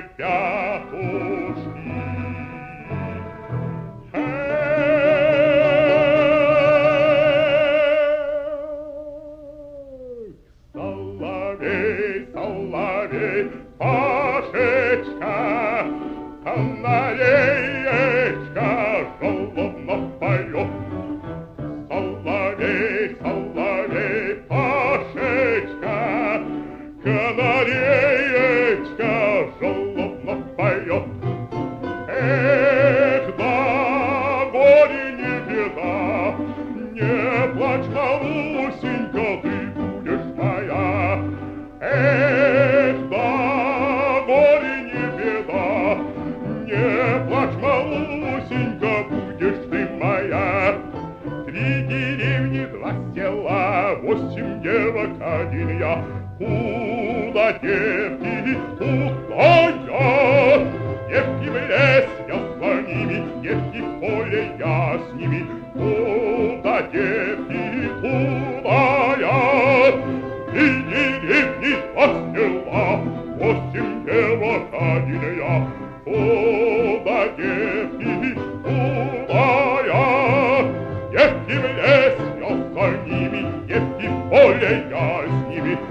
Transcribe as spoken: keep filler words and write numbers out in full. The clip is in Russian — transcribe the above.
ребятушки. Соловей, соловей, Пашечка, канареечка жалобно поет. Соловей, соловей, Пашечка, канареечка жалобно поет. Эх, да горе не беда, не плачь, Марусенька, ты будешь моя. Эх, да горе не беда, не плачь, Марусенька, будешь ты моя. Три деревни, два села, восемь девок, один я. Куда девки, туда я. Девки в лес, я за ними, девки в поле, я с ними. Куда девки, туда я. Три деревни, два села, восемь девок, один я. Куда девки, туда я. Девки в лес, я за ними, девки в поле, я с ними.